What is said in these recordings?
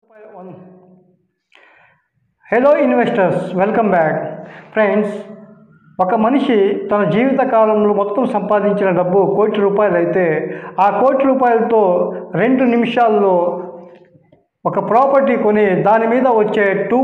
Hello investors, welcome back. Friends, ఒక మనిషి తన జీవిత కాలంలో మొత్తం సంపాదించిన డబ్బు ₹1,00,00,000 అయితే ఆ ₹1,00,00,000తో 2 నిమిషాల్లో ఒక ప్రాపర్టీ కొని దాని మీద వచ్చే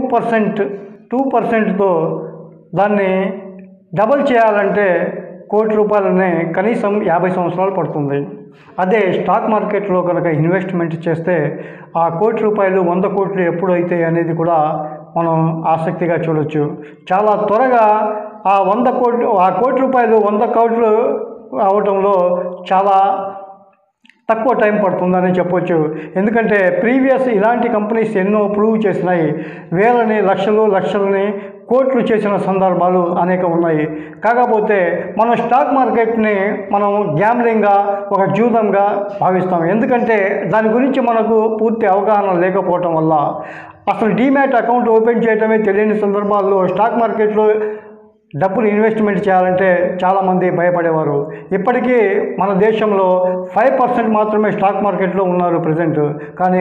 2%తో దాన్ని డబల్ చేయాలంటే ₹1,00,00,000 కనీసం 50 సంవత్సరాలు పడుతుంది. అదే స్టాక్ మార్కెట్లో కనుక ఇన్వెస్ట్మెంట్ చేస్తే ఆ ₹1,00,00,000 100 కోట్లు ఎప్పుడు అవుతాయి అనేది కూడా మనం ఆసక్తిగా చూడొచ్చు. చాలా త్వరగా ఆ ₹1,00,00,000 100 కోట్లు అవటంలో చాలా తక్కువ టైం పడుతుందని చెప్పొచ్చు. ఎందుకంటే ప్రీవియస్ ఇలాంటి కంపెనీస్ ఎన్నో ప్రూవ్ చేసినాయి. వేలని లక్షలని కోట్లు చేసిన సందర్భాలు అనేక ఉన్నాయి. కాకపోతే మనం స్టాక్ మార్కెట్ని మనం గ్యాంబ్లింగ్గా, ఒక జూదంగా భావిస్తాం. ఎందుకంటే దాని గురించి మనకు పూర్తి అవగాహన లేకపోవటం వల్ల అసలు డీమ్యాట్ అకౌంట్ ఓపెన్ చేయడమే తెలియని సందర్భాల్లో స్టాక్ మార్కెట్లో డబ్బులు ఇన్వెస్ట్మెంట్ చేయాలంటే చాలామంది భయపడేవారు. ఇప్పటికీ మన దేశంలో 5% మాత్రమే స్టాక్ మార్కెట్లో ఉన్నారు ప్రజెంట్. కానీ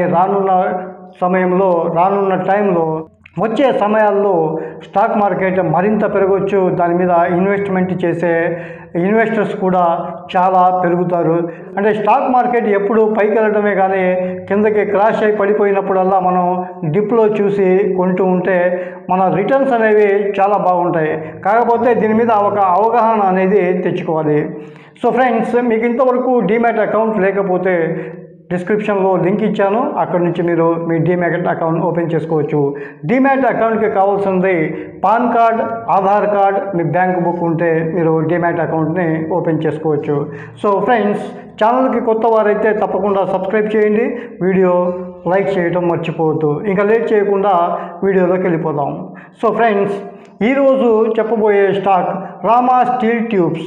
రానున్న టైంలో వచ్చే సమయాల్లో స్టాక్ మార్కెట్ మరింత పెరగవచ్చు. దాని మీద ఇన్వెస్ట్మెంట్ చేసే ఇన్వెస్టర్స్ కూడా చాలా పెరుగుతారు. అంటే స్టాక్ మార్కెట్ ఎప్పుడు పైకి వెళ్ళడమే కానీ కిందకి క్రాష్ అయి పడిపోయినప్పుడల్లా మనం డిప్లో చూసి కొంటూ ఉంటే మన రిటర్న్స్ అనేవి చాలా బాగుంటాయి. కాకపోతే దీని మీద ఒక అవగాహన అనేది తెచ్చుకోవాలి. సో ఫ్రెండ్స్, మీకు ఇంతవరకు డీమ్యాట్ అకౌంట్ లేకపోతే డిస్క్రిప్షన్లో లింక్ ఇచ్చాను. అక్కడ నుంచి మీరు మీ డీమ్యాట్ అకౌంట్ ఓపెన్ చేసుకోవచ్చు. డీమ్యాట్ అకౌంట్కి కావాల్సింది పాన్ కార్డ్, ఆధార్ కార్డ్, మీ బ్యాంక్ బుక్ ఉంటే మీరు డీమ్యాట్ అకౌంట్ని ఓపెన్ చేసుకోవచ్చు. సో ఫ్రెండ్స్, ఛానల్కి కొత్త వారైతే తప్పకుండా సబ్స్క్రైబ్ చేయండి, వీడియో లైక్ చేయడం మర్చిపోవద్దు. ఇంకా లేట్ చేయకుండా వీడియోలోకి వెళ్ళిపోదాం. సో ఫ్రెండ్స్, ఈరోజు చెప్పబోయే స్టాక్ రామా స్టీల్ ట్యూబ్స్.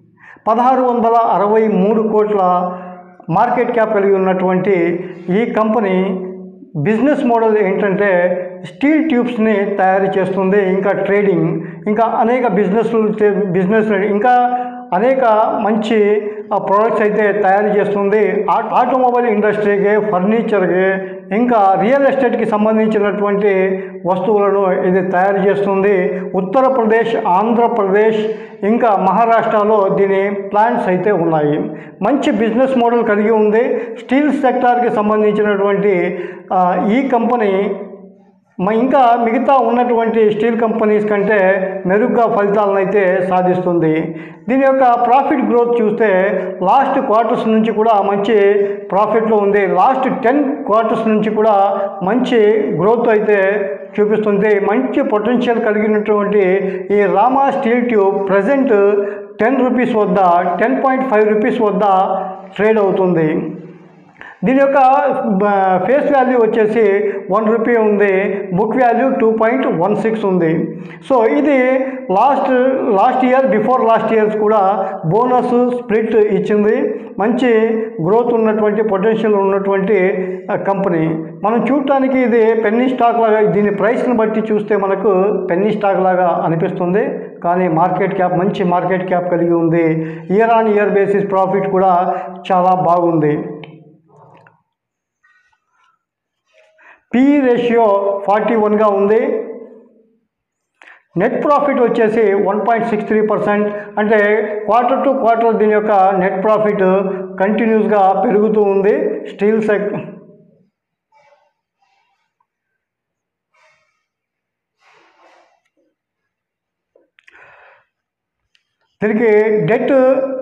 1,663 కోట్ల మార్కెట్ క్యాప్ కలిగి ఉన్నటువంటి ఈ కంపెనీ బిజినెస్ మోడల్ ఏంటంటే స్టీల్ ట్యూబ్స్ని తయారు చేస్తుంది. ఇంకా ట్రేడింగ్, ఇంకా అనేక బిజినెస్ ఇంకా అనేక మంచి ప్రోడక్ట్స్ అయితే తయారు చేస్తుంది. ఆటోమొబైల్ ఇండస్ట్రీకి, ఫర్నిచర్కి, ఇంకా రియల్ ఎస్టేట్కి సంబంధించినటువంటి వస్తువులను ఇది తయారు చేస్తుంది. ఉత్తరప్రదేశ్, ఆంధ్రప్రదేశ్, ఇంకా మహారాష్ట్రలో దీని ప్లాంట్స్ అయితే ఉన్నాయి. మంచి బిజినెస్ మోడల్ కలిగి ఉంది. స్టీల్ సెక్టార్కి సంబంధించినటువంటి ఈ కంపెనీ ఇంకా మిగతా ఉన్నటువంటి స్టీల్ కంపెనీస్ కంటే మెరుగ్గా ఫలితాలను అయితే సాధిస్తుంది. దీని యొక్క ప్రాఫిట్ గ్రోత్ చూస్తే లాస్ట్ క్వార్టర్స్ నుంచి కూడా మంచి ప్రాఫిట్లో ఉంది. లాస్ట్ 10 క్వార్టర్స్ నుంచి కూడా మంచి గ్రోత్ అయితే చూపిస్తుంది. మంచి పొటెన్షియల్ కలిగినటువంటి ఈ రామా స్టీల్ ట్యూబ్ ప్రజెంట్ ₹10 వద్ద, ₹10.5 వద్ద ట్రేడ్ అవుతుంది. దీని యొక్క ఫేస్ వాల్యూ వచ్చేసి ₹1 ఉంది. బుక్ వాల్యూ 2.16 ఉంది. సో ఇది last year, before last years కూడా బోనస్ స్ప్లిట్ ఇచ్చింది. మంచి గ్రోత్ ఉన్నటువంటి, పొటెన్షియల్ ఉన్నటువంటి కంపెనీ. మనం చూడటానికి ఇది పెన్నీ స్టాక్ లాగా, దీని ప్రైస్ని బట్టి చూస్తే మనకు పెన్నీ స్టాక్ లాగా అనిపిస్తుంది. కానీ మంచి మార్కెట్ క్యాప్ కలిగి ఉంది. Year on year basis profit కూడా చాలా బాగుంది. PE రేషియో 41గా ఉంది. నెట్ ప్రాఫిట్ వచ్చేసి 1.63%. అంటే క్వార్టర్ టు క్వార్టర్ దీని యొక్క నెట్ ప్రాఫిట్ కంటిన్యూస్గా పెరుగుతూ ఉంది. దీనికి డెట్,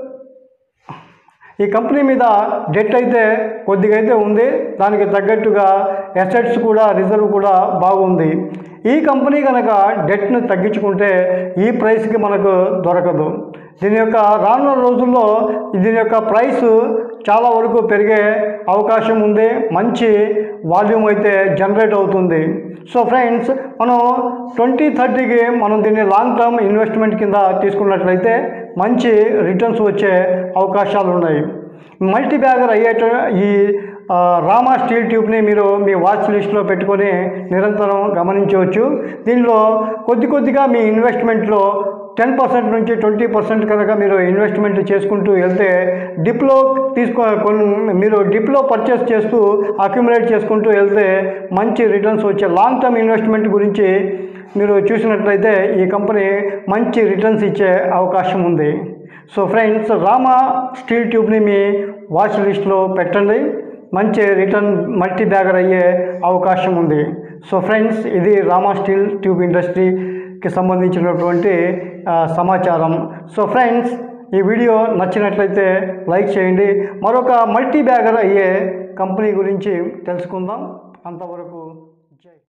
ఈ కంపెనీ మీద డెట్ అయితే కొద్దిగా అయితే ఉంది. దానికి తగ్గట్టుగా అసెట్స్ కూడా, రిజర్వ్ కూడా బాగుంది. ఈ కంపెనీ కనుక డెట్ను తగ్గించుకుంటే ఈ ప్రైస్కి మనకు దొరకదు. దీని యొక్క రానున్న రోజుల్లో దీని యొక్క ప్రైస్ చాలా వరకు పెరిగే అవకాశం ఉంది. మంచి వాల్యూమ్ అయితే జనరేట్ అవుతుంది. సో ఫ్రెండ్స్, మనం 2030కి మనం దీన్ని లాంగ్ టర్మ్ ఇన్వెస్ట్మెంట్ కింద తీసుకున్నట్లయితే మంచి రిటర్న్స్ వచ్చే అవకాశాలు ఉన్నాయి. మల్టీ బ్యాగర్ అయ్యేట ఈ రామా స్టీల్ ట్యూబ్ని మీరు మీ వాచ్ లిస్ట్లో పెట్టుకొని నిరంతరం గమనించవచ్చు. దీనిలో కొద్దిగా మీ ఇన్వెస్ట్మెంట్లో 10% నుంచి 20% కనుక మీరు ఇన్వెస్ట్మెంట్ చేసుకుంటూ వెళ్తే డిప్లో మీరు డిప్లో పర్చేస్ చేస్తూ అక్యుములేట్ చేసుకుంటూ వెళ్తే మంచి రిటర్న్స్ వచ్చే లాంగ్ టర్మ్ ఇన్వెస్ట్మెంట్ గురించి మీరు చూసినట్లయితే ఈ కంపెనీ మంచి రిటర్న్స్ ఇచ్చే అవకాశం ఉంది. సో ఫ్రెండ్స్, రామా స్టీల్ ట్యూబ్ని మీ వాచ్ లిస్ట్లో పెట్టండి. మంచి రిటర్న్ మల్టీ బ్యాగర్ అయ్యే అవకాశం ఉంది. సో ఫ్రెండ్స్, ఇది రామా స్టీల్ ట్యూబ్ ఇండస్ట్రీకి సంబంధించినటువంటి సమాచారం. సో ఫ్రెండ్స్, ఈ వీడియో నచ్చినట్లయితే లైక్ చేయండి. మరొక మల్టీ బ్యాగర్ అయ్యే కంపెనీ గురించి తెలుసుకుందాం. అంతవరకు జై.